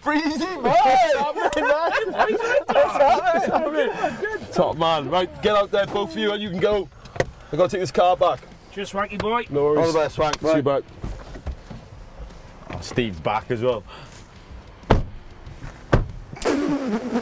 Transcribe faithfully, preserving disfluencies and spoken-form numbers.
Breezy, man! Top man. Right, get out there, both of you, and you can go. I've got to take this car back. Cheers, Swanky boy. No worries. All the best, Swank. See you back. Oh, Steve's back as well.